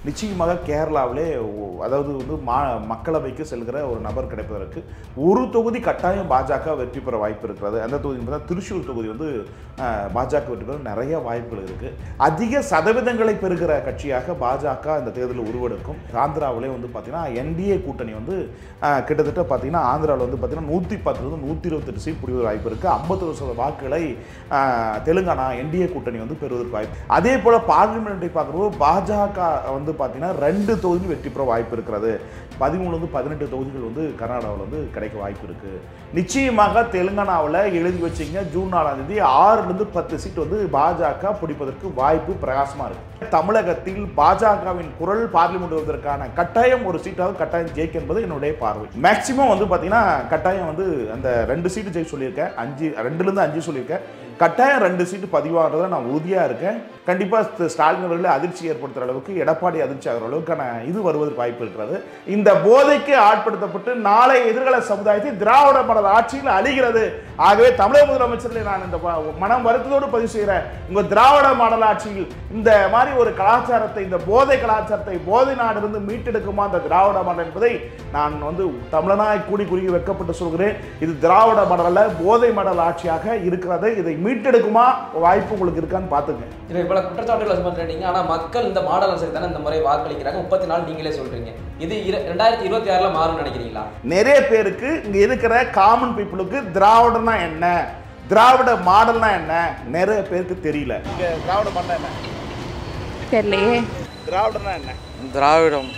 நிச்சயமாக கேரளாவிலே அதாவது வந்து மக்களவைக்கு செல்கிற ஒரு நபர் கிடைப்பதற்கு ஒரு தொகுதி கட்டாயம் பாஜக வெற்றி பெற வாய்ப்பு இருக்கிறது. அந்த தொகுதி பார்த்தா திருச்சூர் தொகுதி வந்து பாஜக வெற்றி பெற நிறைய வாய்ப்புகள் இருக்குது. அதிக சதவீதங்களை பெறுகிற கட்சியாக பாஜக இந்த தேர்தலில் உருவெடுக்கும். ஆந்திராவிலே வந்து பார்த்தீங்கன்னா என்டிஏ கூட்டணி வந்து கிட்டத்தட்ட பார்த்தீங்கன்னா ஆந்திராவில் வந்து பார்த்தீங்கன்னா 110 128 சீட் பிடிவதற்கு வாய்ப்பு இருக்குது. 51% வாக்குகளை தெலுங்கானா என்டிஏ கூட்டணி வந்து பெறுவதற்கு வாய்ப்பு. அதே போல் பார்லிமெண்ட்டை பார்க்கும்போது பாஜக வந்து பார்த்தீங்கன்னா 2 தொகுதியில் வெற்றி பெற வாய்ப்பு இருக்கிறது. 13 18 தொகுதிகள் வந்து கர்நாடகாவில் வந்து கிடைக்க வாய்ப்பு இருக்குது. நிச்சயமாக தெலுங்கானாவில் எழுதி வச்சிங்க ஜூன் 4ஆம் தேதி 6-10 சீட் வந்து பாஜக பிடிப்பதற்கு வாய்ப்பு பிரகாசமாக இருக்குது. தமிழகத்தில் பாஜகவின் குரல் பார்லிமெண்ட் வருவதற்கான கட்டாயம் ஒரு சீட்டாவது கட்டாயம் ஜெயிக்க என்பது என்னுடைய பார்வை. மேக்சிமம் வந்து பார்த்தீங்கன்னா கட்டாயம் வந்து அந்த 2 சீட்டு ஜெயிக்க சொல்லியிருக்கேன். 2-5 சொல்லியிருக்கேன். கட்டாயம் 2 சீட்டு பதிவாகிறதுல நான் உறுதியாக இருக்கேன். கண்டிப்பாக ஸ்டாலின் அவர்களை அதிர்ச்சி ஏற்படுத்துகிற அளவுக்கு, எடப்பாடி அதிர்ச்சி ஆகிற அளவுக்கான இது வருவதற்கு வாய்ப்பு இருக்கிறது. இந்த போதைக்கு ஆட்படுத்தப்பட்டு நாளை எதிர்கால சமுதாயத்தை திராவிட மாடல் ஆட்சியில் அழிகிறது. ஆகவே தமிழக முதலமைச்சர்களை நான் இந்த மனம் வருத்தத்தோடு பதிவு செய்கிறேன். உங்கள் திராவிட மாடல் ஆட்சியில் இந்த மாதிரி ஒரு கலாச்சாரத்தை, இந்த போதை கலாச்சாரத்தை போதை நாடிலிருந்து மீட்டெடுக்குமா அந்த திராவிட மாடல் என்பதை நான் வந்து தமிழனாய் கூடி குறுகி வெட்கப்பட்டு சொல்கிறேன். இது திராவிட மாடல் போதை மாடல் ஆட்சியாக இருக்கிறது. இதை மீட்டெடுக்குமா வாய்ப்பு உங்களுக்கு இருக்கான்னு பார்த்துங்க. இவ்வளவு குற்றச்சாட்டுகளை சொல்றீங்க, ஆனா மக்கள் இந்த மாடல் அரசுக்கு தானே இந்த முறை வாக்களிக்கிறாங்க. 34 நீங்களே சொல்றீங்க. இது 2026 மாறும் நினைக்கிறீங்களா? நிறைய பேருக்கு இங்க இருக்கிற காமன் பீப்புளுக்கு திராவிடம்னா என்ன, திராவிட மாடல்னா என்ன நிறைய பேருக்கு தெரியல. இங்க திராவிட மாடல் என்ன தெரியலையே. திராவிடம்னா என்ன? திராவிடம்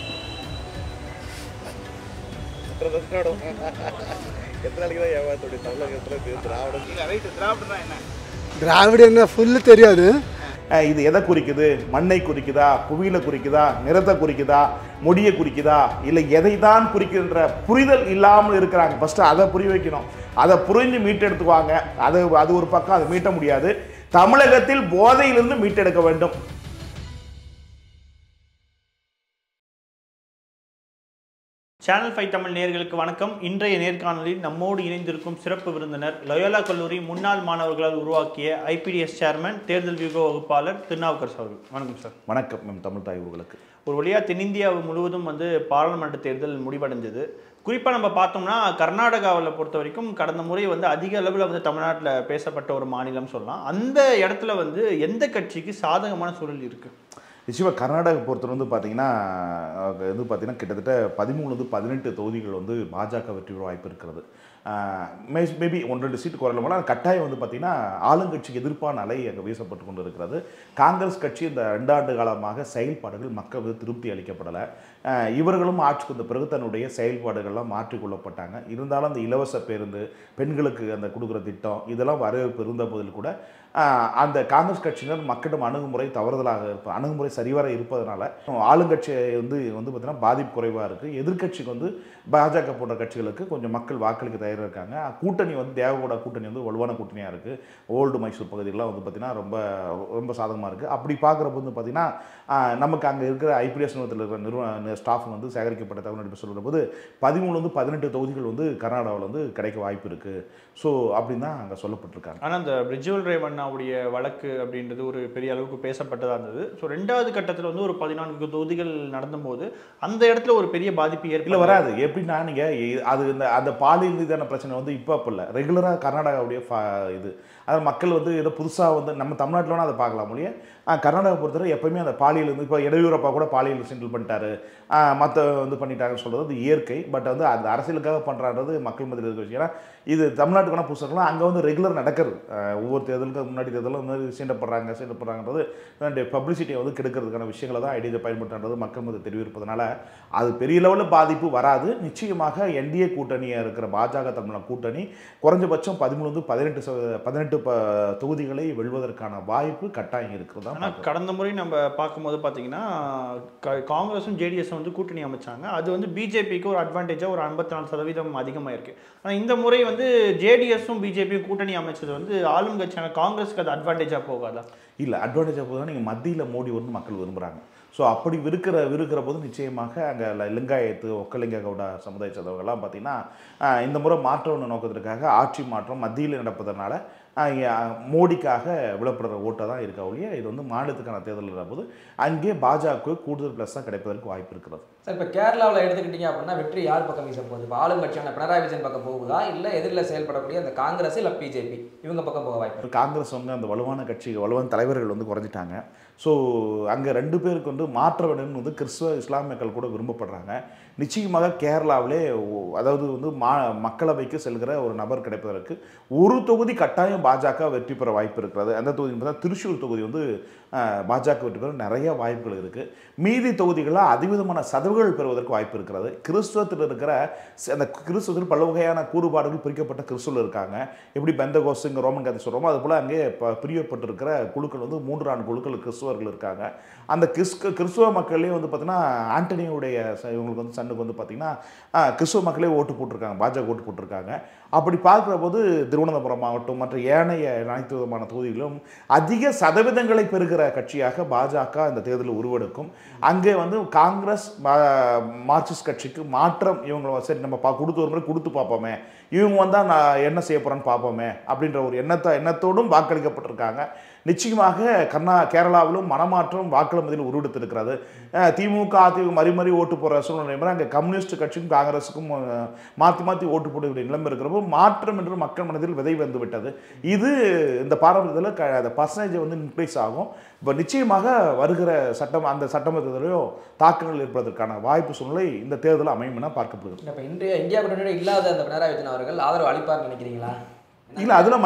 திராவிடம் ஃபுல்லு தெரியாது. இது எதை குறிக்குது? மண்ணை குறிக்குதா, புவியில குறிக்குதா, நிறத்தை குறிக்குதா, மொழியை குறிக்குதா, இல்லை எதை தான் குறிக்கின்ற புரிதல் இல்லாமல் இருக்கிறாங்க. ஃபர்ஸ்ட் அதை புரிய வைக்கணும். அதை புரிஞ்சு மீட்டெடுத்துக்குவாங்க. அது ஒரு பக்கம், அதை மீட்ட முடியாது. தமிழகத்தில் போதையிலிருந்து மீட்டெடுக்க வேண்டும். சேனல் 5 தமிழ் நேயர்களுக்கு வணக்கம். இன்றைய நேர்காணலில் நம்மோடு இணைந்திருக்கும் சிறப்பு விருந்தினர் லயோலா கல்லூரி முன்னாள் மாணவர்களால் உருவாக்கிய ஐபிடிஎஸ் சேர்மன், தேர்தல் வியூக வகுப்பாளர் திருநாவுக்கரசு அவர்கள். வணக்கம் சார். வணக்கம் தமிழ் தாய் உறவுகளுக்கு. ஒரு வழியாக தென்னிந்தியா முழுவதும் வந்து பாராளுமன்ற தேர்தல் முடிவடைஞ்சது. குறிப்பாக நம்ம பார்த்தோம்னா கர்நாடகாவில் பொறுத்த வரைக்கும் கடந்த முறை வந்து அதிக அளவில் வந்து தமிழ்நாட்டில் பேசப்பட்ட ஒரு மாநிலம் சொல்லலாம். அந்த இடத்துல வந்து எந்த கட்சிக்கு சாதகமான சூழல் இருக்குது? நிச்சயமாக கர்நாடகா பொறுத்தவரை வந்து பார்த்தீங்கன்னா கிட்டத்தட்ட 13-18 தொகுதிகள் வந்து பாஜக வெற்றி பெற வாய்ப்பு இருக்கிறது. மேபி 1-2 சீட்டு குறையலாம். கட்டாயம் வந்து பார்த்தீங்கன்னா ஆளுங்கட்சிக்கு எதிர்ப்பான அலை அங்கே வீசப்பட்டு கொண்டு இருக்கிறது. காங்கிரஸ் கட்சி இந்த 2 ஆண்டு காலமாக செயல்பாடுகள் மக்கள் வந்து திருப்தி அளிக்கப்படலை. இவர்களும் ஆட்சிக்கு வந்த பிறகு தன்னுடைய செயல்பாடுகள்லாம் மாற்றிக்கொள்ளப்பட்டாங்க. இருந்தாலும் அந்த இலவச பேருந்து, பெண்களுக்கு அந்த கொடுக்குற திட்டம், இதெல்லாம் வரவேற்பு இருந்த போதில் கூட அந்த காங்கிரஸ் கட்சியினர் மக்களிடம் அணுகுமுறை சரிவர இருப்பதனால ஆளுங்கட்சி வந்து பார்த்தீங்கன்னா பாதிப்பு குறைவாக இருக்குது. எதிர்கட்சிக்கு வந்து பாஜக போன்ற கட்சிகளுக்கு கொஞ்சம் மக்கள் வாக்களிக்க தயாராக இருக்காங்க. கூட்டணி வந்து தேவகவுடா கூட்டணி வந்து வலுவான கூட்டணியாக இருக்குது. ஓல்டு மைசூர் பகுதியெல்லாம் வந்து பார்த்திங்கன்னா ரொம்ப சாதகமாக இருக்குது. அப்படி பார்க்குறப்ப வந்து பார்த்திங்கன்னா நமக்கு அங்கே இருக்கிற ஐபிடிஎஸ் நிறுவனத்தில் இருக்கிற ஸ்டாஃப் வந்து சேகரிக்கப்பட்ட தகவல் சொல்கிற போது 13-18 தொகுதிகள் வந்து கர்நாடகாவில் வந்து கிடைக்க வாய்ப்பு இருக்குது. ஸோ அப்படின்னு தான் அங்கே சொல்லப்பட்டிருக்காங்க. ஆனால் அந்த பிரிஜுவல் ரேவண்ணாவுடைய வழக்கு அப்படின்றது ஒரு பெரிய அளவுக்கு பேசப்பட்டதாக இருந்தது. ஸோ 2வது கட்டத்தில் வந்து ஒரு 14 தொகுதிகள் நடந்தபோது அந்த இடத்துல ஒரு பெரிய பாதிப்பு ஏற்பட வராது. எப்படின்னா நீங்கள் அது அந்த பாலியல் ரீதியான பிரச்சனை வந்து இப்போ இல்லை, ரெகுலராக கர்நாடகாவுடைய இது. அதாவது மக்கள் வந்து ஏதோ புதுசாக வந்து நம்ம தமிழ்நாட்டில் அதை பார்க்கலாம் மொழியே. கர்நாடகா பொறுத்தவரை எப்போயுமே அந்த பாலியல் வந்து இப்போ எடியூரப்பா கூட பாலியல் சென்டில் பண்ணிட்டாரு, மற்ற வந்து பண்ணிட்டாங்கன்னு சொல்கிறது அது இயற்கை. பட் வந்து அந்த அரசியலுக்காக பண்ணுறான்றது மக்கள் மத்தியில் இருக்க விஷயம். ஏன்னா இது தமிழ்நாட்டுக்கான புதுசாக அங்கே வந்து ரெகுலர் நடக்கிறது. ஒவ்வொரு தேர்தலுக்கு முன்னாடி தேர்தலும் வந்து சீண்டப்படுறாங்கன்றது பப்ளிசிட்டியை வந்து கெடுக்கிறதுக்கான விஷயங்களை தான் ஐடியை பயன்படுத்துறது மக்கள் மத்தியில் தெரிவிப்பதனால அது பெரிய லெவலில் பாதிப்பு வராது. நிச்சயமாக என்டிஏ கூட்டணியாக இருக்கிற பாஜக தமிழக கூட்டணி குறைஞ்சபட்சம் 13-18 தொகுதிகளை வெல்வதற்கான வாய்ப்பு கட்டாயம் இருக்கிறது. ஆனால் கடந்த முறை நம்ம பார்க்கும்போது பார்த்தீங்கன்னா காங்கிரஸும் ஜேடிஎஸும் வந்து கூட்டணி அமைச்சாங்க. அது வந்து பிஜேபிக்கு ஒரு அட்வான்டேஜாக ஒரு 54% அதிகமாக இருக்குது. ஆனால் இந்த முறை வந்து ஜேடிஎஸும் பிஜேபியும் கூட்டணி அமைச்சது வந்து ஆளும் கட்சியான காங்கிரஸுக்கு அது அட்வான்டேஜாக போகாதா? இல்லை, அட்வான்டேஜாக போகுதுன்னா நீங்கள் மத்தியில் மோடி வந்து மக்கள் விரும்புகிறாங்க. ஸோ அப்படி இருக்கிற போது நிச்சயமாக அங்கே லிங்காயத்து ஒக்கலிங்க கவுடா சமுதாய சேர்ந்தவங்கெல்லாம் பார்த்தீங்கன்னா இந்த முறை மாற்ற நோக்கத்திற்காக ஆட்சி மாற்றம் மத்தியில் நடப்பதனால மோடிக்காக விழப்படுற ஓட்டாக தான் இருக்கா ஒழிய இது வந்து மாநிலத்துக்கான தேர்தல் போது அங்கே பாஜக கூடுதல் ப்ளஸ் தான் கிடைப்பதற்கு வாய்ப்பு இருக்கிறது. சார் இப்போ கேரளாவில் எடுத்துக்கிட்டீங்க அப்படின்னா வெற்றி யார் பக்கம் வீச போகுது? இப்போ ஆளுங்கட்சியான பினராயி விஜயன் பக்கம் போகுதா, இல்லை எதிரில் செயல்படக்கூடிய அந்த காங்கிரஸ் இல்லை பிஜேபி இவங்க பக்கம் போக வாய்ப்பு? காங்கிரஸ் வந்து அந்த வலுவான வலுவான தலைவர்கள் வந்து குறைஞ்சிட்டாங்க. ஸோ அங்கே 2 பேருக்கு வந்து மாற்ற வேணும்னு வந்து கிறிஸ்துவ இஸ்லாமியர்கள் கூட விரும்பப்படுறாங்க. நிச்சயமாக கேரளாவிலே அதாவது வந்து மக்களவைக்கு செல்கிற ஒரு நபர் கிடைப்பதற்கு ஒரு தொகுதி கட்டாயம் பாஜக வெற்றி பெற வாய்ப்பு இருக்கிறது. அந்த தொகுதி பார்த்தா திருச்சூர் தொகுதி வந்து பாஜக வெற்றி பெற நிறைய வாய்ப்புகள் இருக்குது. மீதி தொகுதிகளில் அதிவிதமான சதவுகள் பெறுவதற்கு வாய்ப்பு இருக்கிறது. கிறிஸ்துவத்தில் இருக்கிற அந்த கிறிஸ்துவத்தில் பல வகையான கூறுபாடுகள் பிரிக்கப்பட்ட கிறிஸ்துவில் இருக்காங்க. எப்படி பெந்தகோஸ் இங்கே ரோமன் கதை சொல்கிறோமோ அதுபோல் அங்கே பிரியப்பட்டிருக்கிற குழுக்கள் வந்து 3-4 குழுக்கள் கிறிஸ்துவர்கள் இருக்காங்க. அந்த கிறிஸ்துவ மக்களே வந்து பார்த்தீங்கன்னா ஆண்டனியோடைய இவங்களுக்கு வந்து சன்னுக்கு வந்து பார்த்தீங்கன்னா கிறிஸ்துவ மக்களே ஓட்டு போட்டிருக்காங்க, பாஜக ஓட்டு போட்டிருக்காங்க. அப்படி பார்க்குற போது திருவனந்தபுரம் மாவட்டம் மற்ற ஏனைய அனைத்து விதமான தொகுதிகளிலும் அதிக சதவீதங்களை பெறுகிற கட்சியாக பாஜக இந்த தேர்தலில் உருவெடுக்கும். அங்கே வந்து காங்கிரஸ் மார்க்சிஸ்ட் கட்சிக்கு மாற்றம் இவங்க சரி நம்ம கொடுத்து ஒரு முறை கொடுத்து பார்ப்போமே, இவங்க வந்தால் நான் என்ன செய்ய போகிறேன்னு பார்ப்போமே அப்படின்ற ஒரு எண்ணத்தோடும் வாக்களிக்கப்பட்டிருக்காங்க. நிச்சயமாக கேரளாவிலும் மனமாற்றம் வாக்குகள் மத்தியில் உருவெடுத்திருக்கிறது. திமுக அதிமுக மறி ஓட்டு போகிற சூழ்நிலை மாதிரி அங்கே கம்யூனிஸ்ட் கட்சிக்கும் காங்கிரஸுக்கும் மாற்றி ஓட்டு போடக்கூடிய நிலைமை இருக்கிறப்போ மாற்றம் என்று மக்கள் மனதில் விதை வந்து விட்டது. இது இந்த பாரம்பரியத்தில் அந்த பர்சன்டேஜ் வந்து இன்க்ரீஸ் ஆகும். இப்போ நிச்சயமாக வருகிற அந்த சட்டமன்றத்திலேயோ தாக்கங்கள் ஏற்படுவதற்கான வாய்ப்பு சூழ்நிலை இந்த தேர்தலில் அமையும் என பார்க்கப்படுகிறது. இப்போ இன்றைய இந்தியா கூட்டணி இல்லாத அந்த பினராயி விஜயன் அவர்கள் ஆதரவு அளிப்பார்னு நினைக்கிறீங்களா? இல்லை, அதில்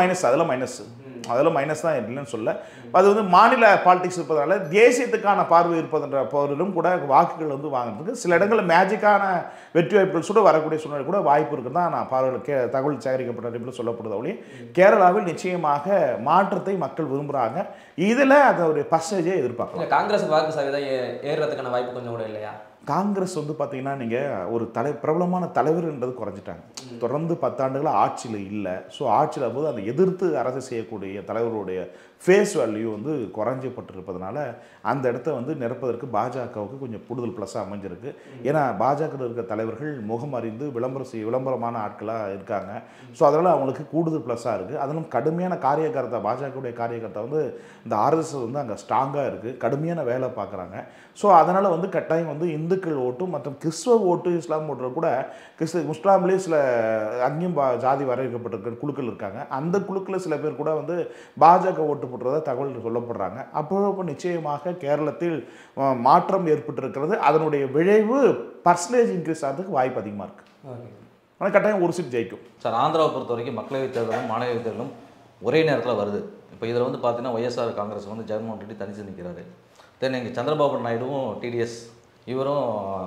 மைனஸ் தான் இல்லைன்னு சொல்ல. அது வந்து மாநில பாலிடிக்ஸ் இருப்பதனால தேசியத்துக்கான பார்வை இருப்பதுன்ற போதிலும் கூட வாக்குகள் வந்து வாங்குறதுக்கு சில இடங்களில் மேஜிக்கான வெற்றி வாய்ப்புகள் கூட வரக்கூடிய சூழ்நிலை கூட வாய்ப்பு இருக்குன்னு தான் நான் பார்வையில் தகவல் சேகரிக்கப்பட்ட சொல்லப்படுது. ஒளி கேரளாவில் நிச்சயமாக மாற்றத்தை மக்கள் விரும்புகிறாங்க. இதில் அதோடைய பர்சன்டேஜே எதிர்பார்க்கலாம். காங்கிரஸ் வாக்கு சதவீதம் ஏறுறதுக்கான வாய்ப்பு கொஞ்சம் கூட இல்லையா? காங்கிரஸ் வந்து பார்த்தீங்கன்னா நீங்கள் ஒரு பிரபலமான தலைவர்ன்றது குறைஞ்சிட்டாங்க. தொடர்ந்து 10 ஆண்டுகளாக ஆட்சியில் இல்லை. ஸோ ஆட்சியில் போது அந்த எதிர்த்து அரசு செய்யக்கூடிய தலைவருடைய ஃபேஸ் வேல்யூ வந்து குறைஞ்சப்பட்டிருப்பதனால அந்த இடத்த வந்து நிரப்பதற்கு பாஜகவுக்கு கொஞ்சம் கூடுதல் ப்ளஸ்ஸாக அமைஞ்சிருக்கு. ஏன்னா பாஜகவில் இருக்கிற தலைவர்கள் முகம் அறிந்து விளம்பரமான ஆட்களாக இருக்காங்க. ஸோ அதனால் அவங்களுக்கு கூடுதல் ப்ளஸ்ஸாக இருக்குது. அதிலும் கடுமையான காரியகர்த்தா பாஜகவுடைய காரியகர்த்தா வந்து இந்த ஆர்எஸ்எஸ் வந்து அங்கே ஸ்ட்ராங்காக இருக்குது, கடுமையான வேலை பார்க்குறாங்க. ஸோ அதனால் வந்து கட்டாயம் வந்து இந்துக்கள் ஓட்டும் மற்றும் கிறிஸ்துவ ஓட்டு இஸ்லாம் ஓட்டு கூட முஸ்லாம்லேயே சில அங்கேயும் ஜாதி வரையறுக்கப்பட்டிருக்கிற குழுக்கள் இருக்காங்க. அந்த குழுக்களில் சில பேர் கூட வந்து பாஜக ஓட்டு போட்டுறதா தகவல் சொல்லப்படுறாங்க. அப்போ நிச்சயமாக கேரளத்தில் மாற்றம் ஏற்பட்டிருக்கிறது. அதனுடைய விளைவு பர்சன்டேஜ் இன்க்ரீஸ் ஆகிறதுக்கு வாய்ப்பு அதிகமாக இருக்குது. ஆனால் கட்டாயம் ஒரு சீட் ஜெயிக்கும். சார், ஆந்திராவை பொறுத்த வரைக்கும் மக்களவைத் தேர்தலும் மாநில தேர்தலும் ஒரே நேரத்தில் வருது. இப்போ இதில் வந்து பார்த்தீங்கன்னா ஒய்எஸ்ஆர் காங்கிரஸ் வந்து ஜெகன்மோகன் ரெட்டி தனிச்சு நிற்கிறாரு. தென் இங்கே சந்திரபாபு நாயுடுவும் டிடிஎஸ் இவரும்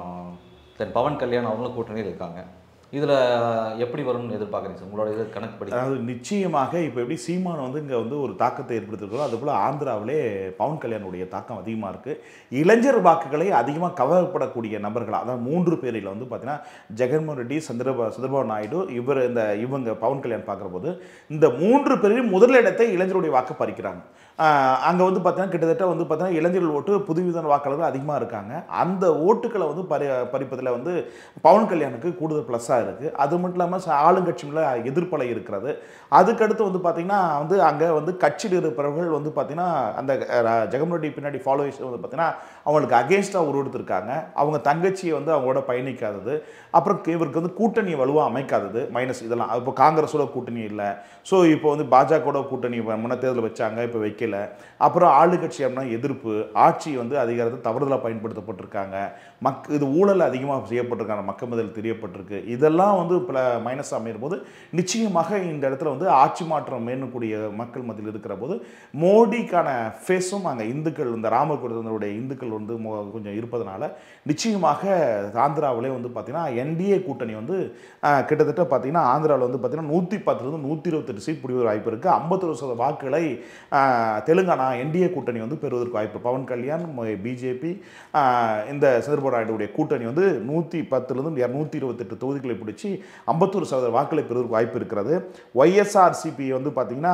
தென் பவன் கல்யாண் அவங்களும் கூட்டணியில் இருக்காங்க. இதில் எப்படி வரும்னு எதிர்பார்க்குறீங்க சார் உங்களோட இது கணக்குப்படி? அதாவது நிச்சயமாக இப்போ எப்படி சீமான் வந்து இங்கே வந்து ஒரு தாக்கத்தை ஏற்படுத்திருக்கிறோம், அதுபோல் ஆந்திராவிலே பவன் கல்யாணுடைய தாக்கம் அதிகமாக இருக்குது. இளைஞர் வாக்குகளை அதிகமாக கவரப்படக்கூடிய நபர்கள் அதாவது 3 பேரில் வந்து பார்த்தீங்கன்னா ஜெகன்மோகன் ரெட்டி, சந்திரபாபு நாயுடு, இவங்க பவன் கல்யாண் பார்க்குற போது இந்த 3 பேரிலும் முதலிடத்தை இளைஞருடைய வாக்கு பறிக்கிறாங்க. அங்கே வந்து பார்த்தீங்கன்னா கிட்டத்தட்ட வந்து பார்த்தீங்கன்னா இளைஞர்கள் ஓட்டு புதுவிதமான வாக்காளர்கள் அதிகமாக இருக்காங்க. அந்த ஓட்டுக்களை வந்து பறிப்பதில் வந்து பவன் கல்யாணுக்கு கூடுதல் ப்ளஸ்ஸாக இருக்குது. அது மட்டும் இல்லாமல் ஆளுங்கட்சியில் எதிர்ப்பலை இருக்கிறது. அதுக்கடுத்து வந்து பார்த்திங்கன்னா வந்து அங்கே வந்து கட்சியில் இருப்பவர்கள் வந்து பார்த்திங்கன்னா அந்த ஜெகன்மோகன் ரெட்டி பின்னாடி ஃபாலோவர்ஸ் வந்து பார்த்திங்கன்னா அவங்களுக்கு அகேன்ஸ்டாக உருவெடுத்திருக்காங்க. அவங்க தங்கச்சியை வந்து அவங்களோட பயணிக்காதது, அப்புறம் இவருக்கு வந்து கூட்டணியை வலுவாக அமைக்காதது மைனஸ் இதெல்லாம். இப்போ காங்கிரஸோட கூட்டணி இல்லை. ஸோ இப்போ வந்து பாஜகவோட கூட்டணி முன்ன தேர்தலில் வச்சாங்க, இப்போ வைக்கல. அப்புறம் ஆளுங்கட்சி அப்படின்னா எதிர்ப்பு, ஆட்சி வந்து அதிகாரத்தை தவறுதலாக பயன்படுத்தப்பட்டிருக்காங்க, இது ஊழல் அதிகமாக செய்யப்பட்டிருக்காங்க, மக்கள் மத்தியில் தெரியப்பட்டிருக்கு. இதெல்லாம் வந்து பல மைனஸ் அமையும் போது நிச்சயமாக இந்த இடத்துல வந்து ஆட்சி மாற்றம் மேற்கூடிய மக்கள் மத்தியில் இருக்கிற போது மோடிக்கான ஃபேஸும் அங்கே இந்துக்கள் இந்த ராமர் கோவிலுடைய இந்துக்கள் வந்து கொஞ்சம் இருப்பதனால நிச்சயமாக ஆந்திராவிலே வந்து பார்த்தீங்கன்னா என்டிஏ கூட்டணி வந்து கிட்டத்தட்ட பார்த்தீங்கன்னா ஆந்திராவில் வந்து பார்த்தீங்கன்னா 110 128 சீட் பிடிவதற்கு வாய்ப்பு இருக்குது. 51% வாக்குகளை தெலுங்கானா என்டிஏ கூட்டணி வந்து பெறுவதற்கு வாய்ப்பு. பவன் கல்யாண், பிஜேபி, இந்த சந்திரபாபு நாயுடுடைய கூட்டணி வந்து 110 128 தொகுதிகளை தொகுதிகளை பிடிச்சி 51% வாக்களை பெறுவதற்கு வாய்ப்பு இருக்கிறது. ஒய்எஸ்ஆர்சிபி வந்து பார்த்தீங்கன்னா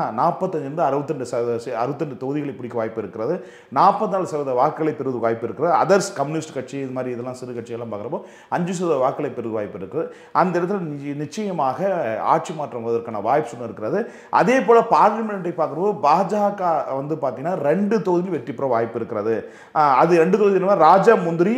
45 62 தொகுதிகளை பிடிக்க வாய்ப்பு இருக்கிறது. 44% வாக்களை பெறுவதற்கு வாய்ப்பு இருக்கிறது. அதர்ஸ் கம்யூனிஸ்ட் கட்சி இது மாதிரி இதெல்லாம் சிறு கட்சியெல்லாம் பார்க்குறப்போ 5% வாக்களை பெறுவதற்கு வாய்ப்பு இருக்குது. அந்த இடத்துல நிச்சயமாக ஆட்சி மாற்றம் வருவதற்கான வாய்ப்பு இருக்கிறது. அதே போல் பார்லிமெண்ட்டை பார்க்குறப்போ பாஜக வந்து பார்த்தீங்கன்னா 2 தொகுதியில் வெற்றி பெற வாய்ப்பு இருக்கிறது. அது 2 தொகுதி ராஜா முந்திரி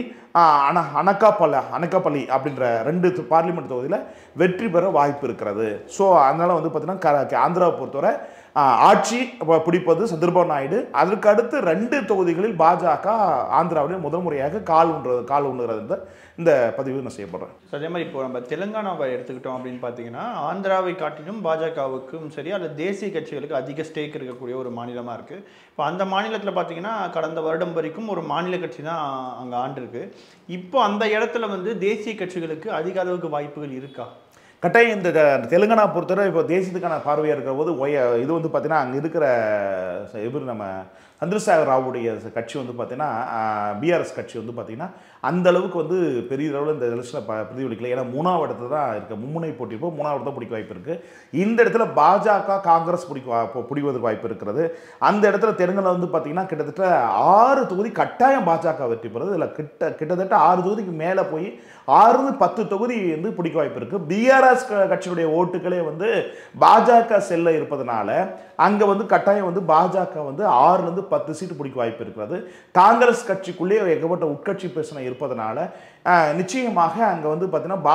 அனக்காப்பள்ளி அப்படின்ற 2 பார்லிமெண்ட் தொகுதியில் வெற்றி பெற வாய்ப்பு இருக்கிறது. ஸோ அதனால் வந்து பார்த்தீங்கன்னா ஆந்திராவை பொறுத்தவரை ஆட்சி பிடிப்பது சந்திரபாபு நாயுடு. அதற்கு அடுத்து 2 தொகுதிகளில் பாஜக ஆந்திராவில் முதல் முறையாக கால் ஊன்றுகிறது. இந்த பதிவு நான் செய்யப்படுறேன். அதே மாதிரி இப்போ நம்ம தெலுங்கானாவை எடுத்துக்கிட்டோம் அப்படின்னு பார்த்தீங்கன்னா ஆந்திராவை காட்டிலும் பாஜகவுக்கும் சரி அல்லது தேசிய கட்சிகளுக்கு அதிக ஸ்டேக் இருக்கக்கூடிய ஒரு மாநிலமாக இருக்குது. இப்போ அந்த மாநிலத்தில் பார்த்தீங்கன்னா கடந்த வருடம் வரைக்கும் ஒரு மாநில கட்சி தான் அங்கே ஆண்டிருக்கு. இப்போ அந்த இடத்துல வந்து தேசிய கட்சிகளுக்கு அதிக அளவுக்கு வாய்ப்புகள் இருக்கா? கட்டாயம் இந்த தெலுங்கானா பொறுத்தவரை இப்போ தேசியத்துக்கான பார்வையாக இருக்கிற போது இது வந்து பார்த்தீங்கன்னா அங்கே இருக்கிற இவர் நம்ம சந்திரசேகர் ராவுடைய கட்சி வந்து பார்த்தீங்கன்னா பிஆர்எஸ் கட்சி வந்து பார்த்தீங்கன்னா அந்த அளவுக்கு வந்து பெரிய அளவில் இந்த எலெக்ஷனில் பிரதிபலிக்கல. ஏன்னா 3வது இடத்துல தான் இருக்குது. மும்முனை போட்டி இப்போ 3வது இடத்துல பிடிக்க வாய்ப்பு இருக்குது. இந்த இடத்துல பாஜக காங்கிரஸ் பிடிவதற்கு வாய்ப்பு இருக்கிறது. அந்த இடத்துல தெலுங்கானா வந்து பார்த்தீங்கன்னா கிட்டத்தட்ட 6 தொகுதி கட்டாயம் பாஜக வெற்றி பெறுது. இதில் கிட்டத்தட்ட 6 தொகுதிக்கு மேலே போய் 6-10 தொகுதி வந்து பிடிக்க வாய்ப்பு இருக்குது. பிஆர்எஸ் கட்சியுடைய ஓட்டுகளே வந்து பாஜக செல்ல இருப்பதனால அங்கே வந்து கட்டாயம் வந்து பாஜக வந்து 6-10 சீட்டு பிடிக்க வாய்ப்பு இருக்கிறது. காங்கிரஸ் கட்சிக்குள்ளே ஏகப்பட்ட உட்கட்சி பிரச்சனை இருப்பதனால நிச்சயமாக அங்கே வந்து பார்த்தீங்கன்னா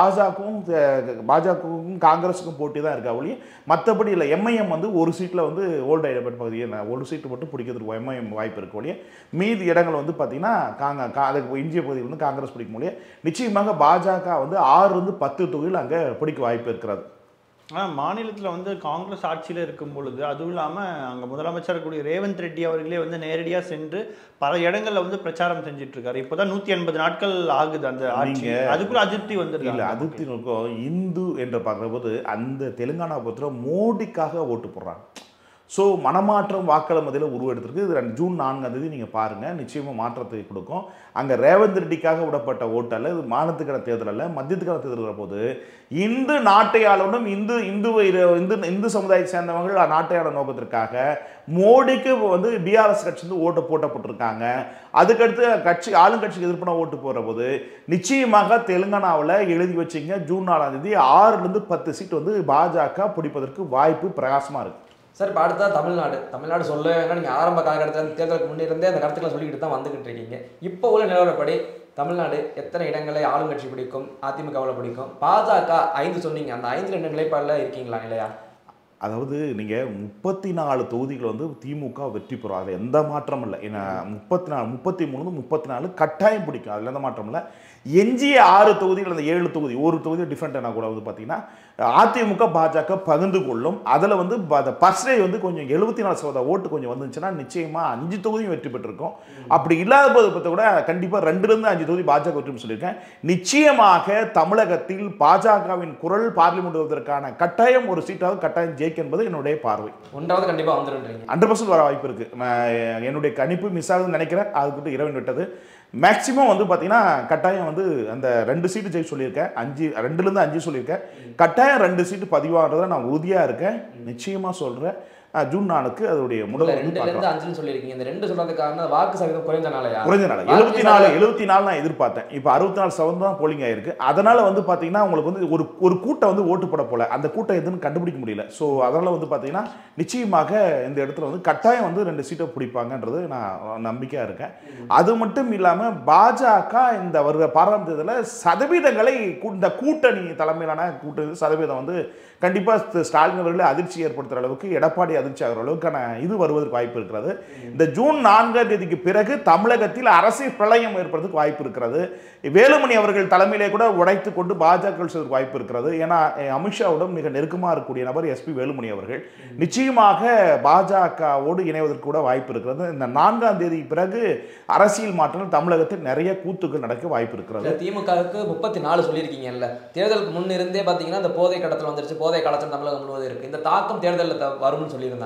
பாஜகவுக்கும் காங்கிரஸுக்கும் போட்டி தான் இருக்கா ஒழிய மற்றபடி இல்லை. எம்ஐஎம் வந்து ஒரு சீட்டில் வந்து ஓல்டு ஐடபெட் பகுதியில் ஒரு சீட்டு மட்டும் பிடிக்கிறதுக்கு எம்ஐஎம் வாய்ப்பு இருக்க ஒழிய மீதி இடங்கள் வந்து பார்த்தீங்கன்னா அதுக்கு இந்திய பகுதியில் வந்து காங்கிரஸ் பிடிக்க முடியும். நிச்சயமாக பாஜக வந்து 6-10 தொகுதியில் அங்கே பிடிக்க வாய்ப்பு இருக்கிறது. ஆனால் மாநிலத்தில் வந்து காங்கிரஸ் ஆட்சியில் இருக்கும் பொழுது அதுவும் இல்லாமல் அங்கே முதலமைச்சர் கூடிய ரேவந்த் ரெட்டி அவர்களே வந்து நேரடியாக சென்று பல இடங்களில் வந்து பிரச்சாரம் செஞ்சுட்டு இருக்காரு. இப்போதான் 180 நாட்கள் ஆகுது அந்த ஆட்சி. அதுக்குள்ள அதிருப்தி வந்துருக்கு. இல்லை அதிருப்தி இருக்கும். இந்து என்று பார்க்குற போது அந்த தெலுங்கானா பொறுத்தவரை மோடிக்காக ஓட்டு போடுறாங்க. ஸோ மனமாற்றம் வாக்கள மதியில் உருவெடுத்திருக்கு. இது ஜூன் 4 நீங்கள் பாருங்கள், நிச்சயமாக மாற்றத்தை கொடுக்கும். அங்கே ரேவந்த் ரெட்டிக்காக விடப்பட்ட ஓட்டு அல்ல, இது மாநிலத்துக்கான தேர்தல் அல்ல, மத்தியத்துக்கான தேர்தல் போது இந்து நாட்டை ஆளணும், இந்து சமுதாயத்தை சேர்ந்தவர்கள் நாட்டை ஆள நோக்கத்திற்காக மோடிக்கு வந்து பிஆர்எஸ் கட்சி வந்து ஓட்டு போட்டப்பட்டிருக்காங்க. அதுக்கடுத்து ஆளுங்கட்சிக்கு எதிர்ப்பான ஓட்டு போகிற போது நிச்சயமாக தெலுங்கானாவில் எழுதி வச்சிங்க ஜூன் 4 6-10 சீட் வந்து பாஜக பிடிப்பதற்கு வாய்ப்பு பிரகாசமாக இருக்குது. சார் இப்போ அடுத்தா தமிழ்நாடு சொல்ல வேணா நீங்கள் ஆரம்ப காலகட்டத்தில் தேர்தலுக்கு முன்னிருந்தே அந்த கருத்துக்களை சொல்லிக்கிட்டு தான் வந்துகிட்டு இருக்கீங்க. இப்போ உள்ள நிலவரப்படி தமிழ்நாடு எத்தனை இடங்களை ஆளுங்கட்சி பிடிக்கும், அதிமுகவில் பிடிக்கும்? பாஜக 5 சொன்னீங்க, அந்த 5 நிலைப்பாடில் இருக்கீங்களா நிலையா? அதாவது நீங்கள் 34 தொகுதிகள் வந்து திமுக வெற்றி பெறும், அதில் எந்த மாற்றமும் இல்லை. ஏன்னா 33-34 கட்டாயம் பிடிக்கும், அதில் எந்த மாற்றம் இல்லை. எஞ்சிய 6 தொகுதிகள், அந்த 7 தொகுதி ஒரு தொகுதி டிஃப்ரெண்ட்டாக கூட வந்து பார்த்தீங்கன்னா அதிமுக பாஜக பகிர்ந்து கொள்ளும். அதில் வந்து பர்சன்டேஜ் வந்து கொஞ்சம் 74% ஓட்டு கொஞ்சம் வந்துச்சுன்னா நிச்சயமாக 5 தொகுதியும் வெற்றி பெற்றிருக்கும். அப்படி இல்லாத போது பார்த்த கூட கண்டிப்பாக 2-5 தொகுதி பாஜக வெற்றி சொல்லியிருக்கேன். நிச்சயமாக தமிழகத்தில் பாஜகவின் குரல் பார்லிமெண்ட் வருவதற்கான கட்டாயம் ஒரு சீட்டாவது கட்டாயம் ஜெயிக்க என்பது என்னுடைய பார்வை. 1வது கண்டிப்பாக வந்துடுறீங்க. 100% வர வாய்ப்பு இருக்குது. என்னுடைய கணிப்பு மிஸ் ஆகுதுன்னு நினைக்கிறேன். அதுக்கிட்ட இறைவன் விட்டது. மேக்சிமம் வந்து பார்த்தீங்கன்னா கட்டாயம் வந்து அந்த 2 சீட்டு ஜெயிக்க சொல்லியிருக்கேன். 2-5 சொல்லியிருக்கேன். கட்டாயம் 2 சீட்டு பதிவாகிறத நான் உறுதியாக இருக்கேன். நிச்சயமாக சொல்கிறேன். ஜூன் 4 அதோடைய முதல் 2-5 சொல்லியிருக்கீங்க. இந்த 2 சொல்றதுக்கான வாக்கு சதவீதம் குறைஞ்சனால 74 நான் எதிர்பார்த்தேன். இப்போ 64% தான் போலிங் ஆயிருக்கு. அதனால வந்து பார்த்தீங்கன்னா உங்களுக்கு வந்து ஒரு கூட்டம் வந்து ஓட்டு போட போல, அந்த கூட்டம் எதுன்னு கண்டுபிடிக்க முடியல. ஸோ அதனால வந்து பார்த்தீங்கன்னா நிச்சயமாக இந்த இடத்துல வந்து கட்டாயம் வந்து 2 சீட்டை பிடிப்பாங்கன்றது நான் நம்பிக்கையாக இருக்கேன். அது மட்டும் இல்லாமல் பாஜக இந்த வருகிற பாராளுமன்ற தேர்தலில் சதவீதங்களை இந்த கூட்டணி தலைமையிலான கூட்டணி சதவீதம் வந்து கண்டிப்பாக ஸ்டாலின் அவர்களே அதிர்ச்சி ஏற்படுத்துகிற அளவுக்கு, எடப்பாடி அதிர்ச்சி ஆகிற அளவுக்கான இது வருவதற்கு வாய்ப்பு இருக்கிறது. இந்த ஜூன் 4 பிறகு தமிழகத்தில் அரசியல் பிரளயம் ஏற்படுறதுக்கு வாய்ப்பு இருக்கிறது. வேலுமணி அவர்கள் தலைமையிலே கூட உடைத்து கொண்டு பாஜக செய்வதற்கு வாய்ப்பு இருக்கிறது. ஏன்னா அமித்ஷாவுடன் மிக நெருக்கமாக இருக்கக்கூடிய நபர் எஸ்பி வேலுமணி அவர்கள். நிச்சயமாக பாஜகவோடு இணைவதற்கு கூட வாய்ப்பு இருக்கிறது. இந்த 4 பிறகு அரசியல் மாற்றங்கள் தமிழகத்தில் நிறைய கூத்துக்கள் நடக்க வாய்ப்பு இருக்கிறது. திமுகவுக்கு 34 சொல்லியிருக்கீங்கல்ல, தேர்தலுக்கு முன்னிருந்தே பார்த்தீங்கன்னா இந்த போதை கடத்தல் வந்துருச்சு, போதை கலாச்சாரம் தமிழகம் முழுவதும் இருக்கு. இந்த தாக்கம் தேர்தலில் வரும்னு சொல்லியிருந்தாங்க.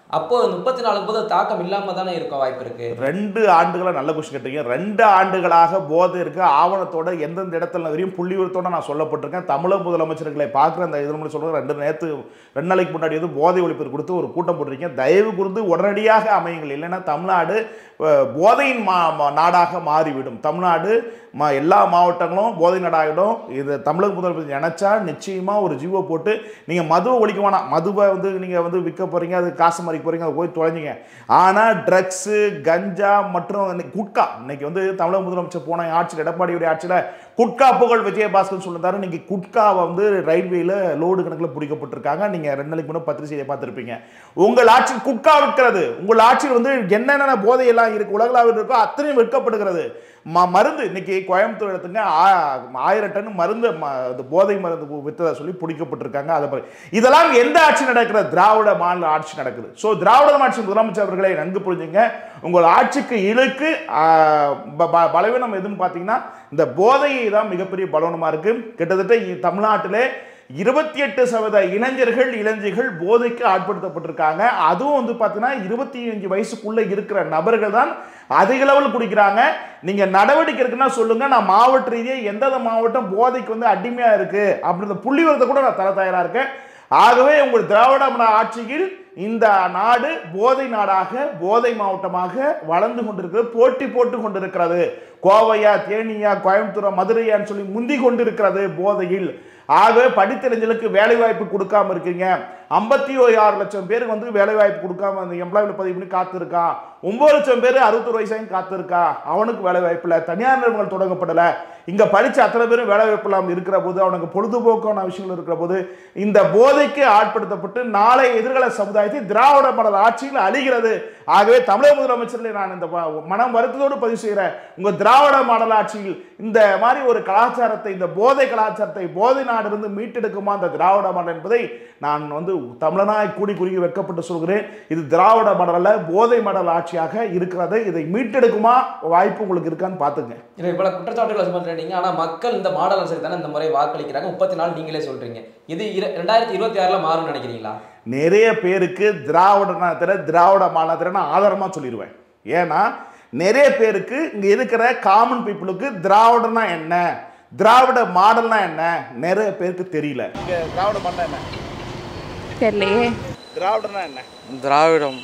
அப்போ 34 போது தாக்கம் இல்லாம தானே இருக்க வாய்ப்பு இருக்கு. 2 ஆண்டுகளா நல்ல கொஸ்டின் கேட்டீங்க. 2 ஆண்டுகளாக போதை இருக்கு. ஆவணத்தோட எந்தெந்த இடத்துல வரையும் புள்ளிவிவரத்தோட நான் சொல்லப்பட்டிருக்கேன். தமிழக முதலமைச்சர்களை பார்க்குற அந்த இதில் சொல்கிறேன். 2 நாளைக்கு முன்னாடி வந்து போதை ஒழிப்பு கொடுத்து ஒரு கூட்டம் போட்டிருக்கேன். தயவு கூர்ந்து உடனடியாக அமையுங்கள், இல்லைன்னா தமிழ்நாடு போதையின் நாடாக மாறிவிடும். தமிழ்நாடு எல்லா மாவட்டங்களும் போதை நாடாகிடும். இது தமிழக முதலமைச்சர் நினைச்சா நிச்சயமா ஒரு ஜீவோ போட்டு நீங்க மதுவை ஒழிக்க வேணாம். மதுவை வந்து நீங்க வந்து விற்க போறீங்க, அது காசு மாறிக்க போறீங்க, அதை போய் தொலைஞ்சிங்க. ஆனா ட்ரக்ஸ், கஞ்சா மற்றும் குட்கா, இன்னைக்கு வந்து தமிழக முதலமைச்சர் போன ஆட்சியில், எடப்பாடியுடைய ஆட்சியில் குட்கா புகழ் விஜயபாஸ்கர் சொல்லிருந்தாரு. இன்னைக்கு குட்காவை வந்து ரயில்வேல லோடு கணக்கில் பிடிக்கப்பட்டிருக்காங்க. நீங்க 2 நாளைக்கு முன்னாடி பத்திரிகையை பார்த்துருப்பீங்க. உங்கள் ஆட்சியில் குட்கா விற்கிறது, உங்கள் ஆட்சியில் வந்து என்னென்ன போதையெல்லாம் இருக்கு உலகளாவில் இருக்கோ அத்தனையும் விற்கப்படுகிறது. மருந்து இன்னைக்கு கோயம்புத்தூர் எடுத்துங்க 1000 டன் மருந்து போதை மருந்து விற்றதை சொல்லி பிடிக்கப்பட்டிருக்காங்க. அதை இதெல்லாம் எந்த ஆட்சி நடக்கிறது? திராவிட மாநில ஆட்சி நடக்குது. ஸோ திராவிட ஆட்சி முதலமைச்சர் அவர்களை நன்கு புரிஞ்சுங்க. உங்கள் ஆட்சிக்கு இழுக்கு பலவீனம் எதுன்னு பார்த்தீங்கன்னா இந்த போதையை தான் மிகப்பெரிய பலவீனமா இருக்கு. கிட்டத்தட்ட தமிழ்நாட்டிலே 28% இளைஞர்கள் போதைக்கு ஆட்படுத்தப்பட்டிருக்காங்க. அதுவும் வந்து பார்த்தீங்கன்னா 25 வயசுக்குள்ள இருக்கிற நபர்கள் தான் அதிக அளவில் குடிக்கிறாங்க. நீங்க நடவடிக்கை இருக்குன்னா சொல்லுங்க, நான் மாவட்ட ரீதியாக எந்தெந்த மாவட்டம் போதைக்கு வந்து அடிமையா இருக்கு அப்படின்ற புள்ளிவிவரத்தை கூட நான் தர தயாரா இருக்கேன். ஆகவே உங்கள் திராவிட ஆட்சியில் இந்த நாடு போதை நாடாக, போதை மாவட்டமாக வளர்ந்து கொண்டிருக்கிறது, போட்டி போட்டு கொண்டிருக்கிறது. கோவையா, தேனியா, கோயம்புத்தூரா, மதுரையான்னு சொல்லி முந்தி கொண்டிருக்கிறது போதையில். ஆகவே படித்தறிஞர்களுக்கு வேலை வாய்ப்பு கொடுக்காம இருக்கீங்க. 56 லட்சம் பேருக்கு வந்து வேலை வாய்ப்பு கொடுக்காம அந்த எம்ப்ளாய்மெண்ட் பதிவு பண்ணி காத்திருக்கான். 9 லட்சம் பேர் 61 வயசாயும் காத்திருக்கா, அவனுக்கு வேலை வாய்ப்பு இல்லை. தனியார் நிறுவனங்கள் தொடங்கப்படல. இங்க படிச்ச அத்தனை பேரும் வேலை வாய்ப்பு இல்லாமல் இருக்கிற போது, அவனுக்கு பொழுதுபோக்கான விஷயங்கள் இருக்கிற போது, இந்த போதைக்கு ஆட்படுத்தப்பட்டு நாளை எதிர்கால சமுதாயத்தை திராவிட மாடல் ஆட்சியில் அழிகிறது. ஆகவே தமிழக முதலமைச்சர்களை நான் இந்த மனம் வருத்தத்தோடு பதிவு செய்கிறேன். உங்க திராவிட மாடல் ஆட்சியில் இந்த மாதிரி ஒரு கலாச்சாரத்தை, இந்த போதை கலாச்சாரத்தை, போதை நாடிலிருந்து மீட்டெடுக்குமா இந்த திராவிட மாடல் என்பதை நான் வந்து தமிழனாய் கூடி குறுகி வெட்கப்பட்டு சொல்கிறேன். இது திராவிட மாடல்ல போதை மாடல் ஆட்சியாக இருக்கிறது. இதை மீட்டெடுக்குமா வாய்ப்பு உங்களுக்கு இருக்கான்னு பாத்துங்க. இப்ப குற்றச்சாட்டுகளை சுமத்துறீங்க, ஆனா மக்கள் இந்த மாடல் சரி தானே இந்த முறை வாக்களிக்கிறாங்க. 34 நீங்களே சொல்றீங்க. இது 2026 மாறும்னு நினைக்கிறீங்களா? நிறைய பேருக்கு திராவிட மாநிலத்தில ஆதாரமா சொல்லிடுவேன். ஏன்னா நிறைய பேருக்கு இங்க இருக்கிற காமன் பீப்புளுக்கு திராவிடனா என்ன, திராவிட மாடல்னா என்ன நிறைய பேருக்கு தெரியல. இங்க திராவிட மாடல் என்ன தெரியலையே. திராவிடனா என்ன? திராவிடம்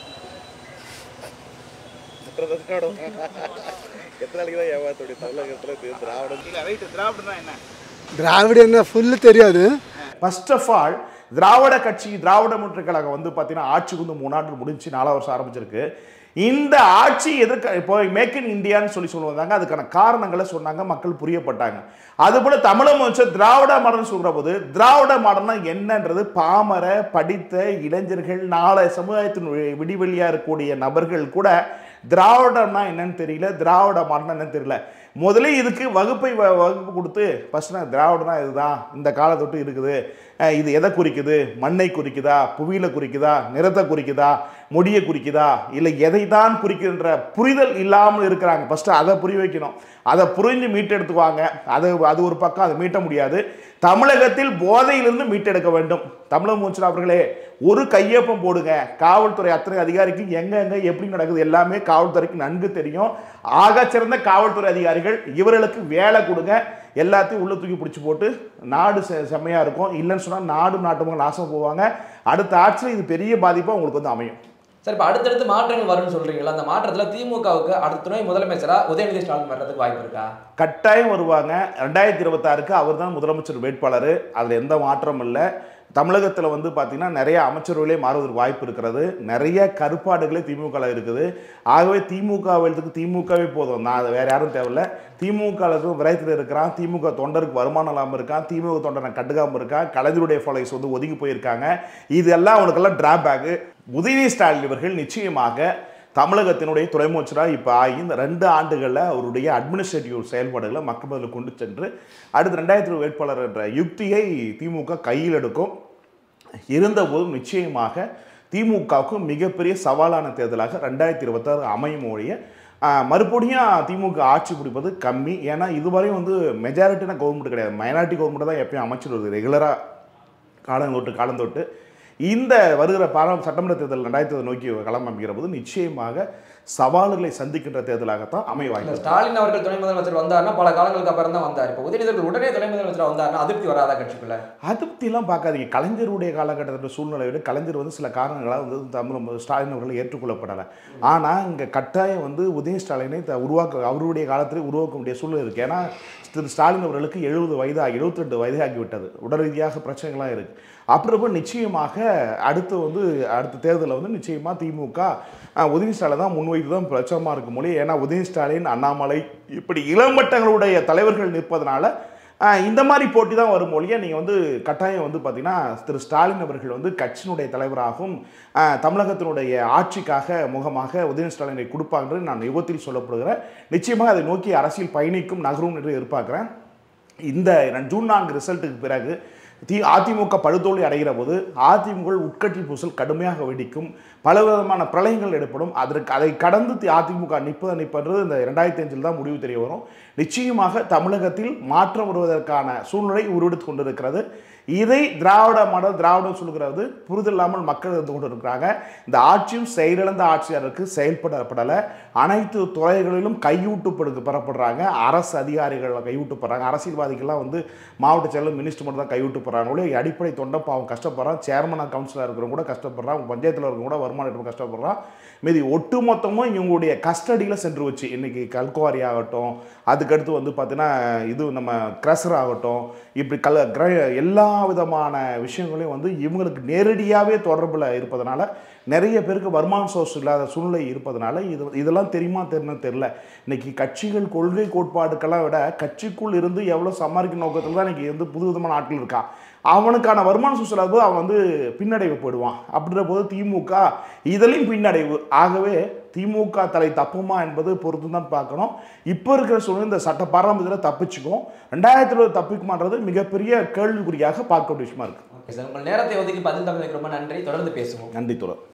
திராவிடனா என்ன? திராவிடன்னா ஃபுல்லு தெரியாது. ஃபர்ஸ்ட் ஆஃப் ஆல் திராவிட கட்சி, திராவிட முன்னேற்றக் கழகம் வந்து பார்த்தீங்கன்னா ஆட்சிக்கு வந்து 3 ஆண்டு முடிஞ்சு 4 வருஷம் ஆரம்பிச்சிருக்கு. இந்த ஆட்சி எதுக்கு இப்போ மேக் இன் இந்தியான்னு சொல்லுவாங்க. அதுக்கான காரணங்களை சொன்னாங்க, மக்கள் புரியப்பட்டாங்க. அதுபோல தமிழக முதலமைச்சர் திராவிட மாடல் சொல்ற போது திராவிட மாடல்னா என்னன்றது பாமர படித்த இளைஞர்கள், நாளை சமுதாயத்தின் விடிவெளியா இருக்கக்கூடிய நபர்கள் கூட திராவிடம்னா என்னன்னு தெரியல, திராவிட மாடல்னா என்னன்னு தெரியல. முதல்ல இதுக்கு வகுப்பு கொடுத்து ஃபர்ஸ்ட் நான் திராவிடனா இதுதான், இந்த காலத்தொட்டு இருக்குது, இது எதை குறிக்குது, மண்ணை குறிக்குதா, புவியில குறிக்குதா, நிறத்தை குறிக்குதா, முடியை குறிக்குதா, இல்லை எதை தான் குறிக்கின்ற புரிதல் இல்லாமல் இருக்கிறாங்க. ஃபர்ஸ்ட் அதை புரிய வைக்கணும். அதை புரிஞ்சு மீட்டெடுத்துக்குவாங்க. அது ஒரு பக்கம், அதை மீட்ட முடியாது. தமிழகத்தில் போதையிலிருந்து மீட்டெடுக்க வேண்டும். தமிழக முதலமைச்சர் அவர்களே ஒரு கையொப்பம் போடுங்க. காவல்துறை அத்தனை அதிகாரிக்கு எங்க எப்படி நடக்குது எல்லாமே காவல்துறைக்கு நன்கு தெரியும். ஆகச்சிறந்த காவல்துறை அதிகாரிகள், இவர்களுக்கு வேலை கொடுங்க. எல்லாத்தையும் உள்ள தூக்கி பிடிச்சி போட்டு நாடு செம்மையா இருக்கும். இல்லைன்னு சொன்னால் நாடு நாட்டு நாசம் போவாங்க. அடுத்த ஆட்சியில் இது பெரிய பாதிப்பாக உங்களுக்கு வந்து அமையும். சார், இப்போ அடுத்தடுத்து மாற்றங்கள் வரும்னு சொல்றீங்களா? அந்த மாற்றத்தில் திமுகவுக்கு அடுத்த துணை முதலமைச்சராக உதயநிதி ஸ்டாலின் வர்றதுக்கு வாய்ப்பு இருக்கா? கட்டாயம் வருவாங்க. 2026க்கு அவர் தான் முதலமைச்சர் வேட்பாளர். அதில் எந்த மாற்றமும் இல்லை. தமிழகத்தில் வந்து பார்த்தீங்கன்னா நிறைய அமைச்சர்களே மாறுவதற்கு வாய்ப்பு இருக்கிறது. நிறைய கருப்பாடுகளே திமுகவில் இருக்குது. ஆகவே திமுகவே போதும், நான் வேற யாரும் தேவையில்லை. திமுக விரயத்தில் இருக்கிறான். திமுக தொண்டருக்கு வருமானம் இல்லாமல் இருக்கான். திமுக தொண்டனை கண்டுக்காமல் இருக்கான். கலைஞருடைய ஃபாலோவர்ஸ் வந்து ஒதுங்கி போயிருக்காங்க. இதெல்லாம் அவனுக்கெல்லாம் டிராபேக்கு. உதயநிதி ஸ்டாலின் இவர்கள் நிச்சயமாக தமிழகத்தினுடைய துறை அமைச்சராக இப்போ ஆகி இந்த 2 ஆண்டுகளில் அவருடைய அட்மினிஸ்ட்ரேட்டிவ் செயல்பாடுகளை மக்கள் மத்தியில் கொண்டு சென்று அடுத்த 2020 வேட்பாளர் என்ற யுக்தியை திமுக கையில் எடுக்கும். இருந்தபோதும் நிச்சயமாக திமுகவுக்கு மிகப்பெரிய சவாலான தேர்தலாக 2026 அமையும் ஒழிய மறுபடியும் திமுக ஆட்சி பிடிப்பது கம்மி. ஏன்னா இதுவரையும் வந்து மெஜாரிட்டினா கவர்மெண்ட் கிடையாது, மைனாரிட்டி கவர்மெண்ட் தான் எப்பயும் அமைச்சர் வருது ரெகுலராக காலம் தொட்டு. இந்த வருகிற சட்டமன்ற தேர்தல் 2020 நோக்கி களம் அமைக்கிற போது நிச்சயமாக சவால்களை சந்திக்கின்ற தேர்தலாகத்தான் அமைய வாய்ப்பு. ஸ்டாலின் அவர்கள் துணை முதலமைச்சர் வந்தாருன்னா பல காலங்களுக்கு அப்புறம் தான் வந்தார். இப்போ உதயநிதி உடனே துணை முதலமைச்சர் வந்தாருன்னா அதிருப்தி வராதா கட்சிக்குள்ள? அதிருப்தியெல்லாம் பார்க்காதீங்க. கலைஞருடைய காலகட்டத்தில் சூழ்நிலை விட கலைஞர் வந்து சில காரணங்களாக வந்து ஸ்டாலின் அவர்கள் ஏற்றுக்கொள்ளப்படலை. ஆனால் இங்கே கட்டாயம் வந்து உதய ஸ்டாலினை அவருடைய காலத்தில் உருவாக்க வேண்டிய சூழ்நிலை இருக்குது. ஏன்னா திரு ஸ்டாலின் அவர்களுக்கு 72 வயது ஆகிவிட்டது. உடல் ரீதியாக பிரச்சனைகள்லாம் இருக்குது. அப்புறம் நிச்சயமாக அடுத்த தேர்தலில் வந்து நிச்சயமாக திமுக உதய ஸ்டாலின் தான் முன்வைத்து தான் பிரச்சனமாக இருக்கும் மொழி. ஏன்னா உதய ஸ்டாலின், அண்ணாமலை இப்படி இளம்பட்டங்களுடைய தலைவர்கள் நிற்பதனால இந்த மாதிரி போட்டி தான் வரும் மொழியை நீங்கள் வந்து கட்டாயம் வந்து பார்த்தீங்கன்னா திரு ஸ்டாலின் அவர்கள் வந்து கட்சியினுடைய தலைவராகவும் தமிழகத்தினுடைய ஆட்சிக்காக முகமாக உதய ஸ்டாலினை கொடுப்பாங்கன்னு நான் யுகத்தில் சொல்லப்படுகிறேன். நிச்சயமாக அதை நோக்கி அரசியல் பயணிக்கும் நகரும் என்று எதிர்பார்க்குறேன். இந்த ஜூன் 4 ரிசல்ட்டுக்கு பிறகு அதிமுக படுதோல்வி அடைகிற போது அதிமுக உட்கட்சி பூசல் கடுமையாக வெடிக்கும், பலவிதமான பிரளயங்கள் ஏற்படும். அதை கடந்து அதிமுக நிற்பது இந்த 2005 தான் முடிவு தெரிய வரும். நிச்சயமாக தமிழகத்தில் மாற்றம் வருவதற்கான சூழ்நிலை உருவெடுத்து கொண்டிருக்கிறது. இதை திராவிடம் சொல்கிறது புரிதல் இல்லாமல் மக்கள் இருந்து கொண்டு இருக்கிறாங்க. இந்த ஆட்சியும் செயலிழந்த ஆட்சியாளருக்கு செயல்படப்படலை. அனைத்து துறைகளிலும் பெறப்படுறாங்க. அரசு அதிகாரிகள் கையூட்டப்படுறாங்க. அரசியல்வாதிகள்லாம் வந்து மாவட்ட செயலர் மினிஸ்டர் மட்டும் தான் கையூட்டப்படுறாங்களே. அடிப்படை தொண்டை பாவம் கஷ்டப்படுறான். சேர்மனாக கவுன்சிலர் இருக்கிறவங்க கூட கஷ்டப்படுறான். பஞ்சாயத்தில் இருக்கிறவங்க கூட வருமானம் எடுப்பு கஷ்டப்படுறான். மீதி ஒட்டுமொத்தமும் இவங்களுடைய கஸ்டடியில் சென்று வச்சு இன்னைக்கு கல்குவாரி ஆகட்டும், அதுக்கடுத்து வந்து பார்த்தீங்கன்னா இது நம்ம கிரஷர் ஆகட்டும், இப்படி எல்லா விதமான விஷயங்களையும் வந்து இவங்களுக்கு நேரடியாகவே தொடர்பில் இருப்பதனால நிறைய பேருக்கு வருமான சோர்ஸ் இல்லாத சூழ்நிலை இருப்பதனால இதெல்லாம் தெரியல. இன்னைக்கு கட்சிகள் கொள்கை கோட்பாடுக்கெல்லாம் விட கட்சிக்குள் இருந்து எவ்வளோ சம்பாதிக்கும் நோக்கத்தில் தான் இன்னைக்கு வந்து புது விதமான ஆட்கள் இருக்கான். அவனுக்கான வருமான சோர்ஸ் இல்லாத போது அவன் வந்து பின்னடைவு போயிடுவான். அப்படின்ற போது திமுக இதிலையும் பின்னடைவு. ஆகவே திமுக தலை தப்புமா என்பது பொறுத்து தான் பார்க்கணும். இப்போ இருக்கிற சூழ்நிலை இந்த சட்ட பாராமத்தில் தப்பிச்சுக்கும், 2020 தப்பிக்குமான்றது மிகப்பெரிய கேள்விக்குறியாக பார்க்க வேண்டிய விஷயமா இருக்கு. ஓகே சார், உங்கள் நேரத்தை ஒதுக்கி பதில் தமிழுக்கு ரொம்ப நன்றி. தொடர்ந்து பேசுவோம். நன்றி தோழர்.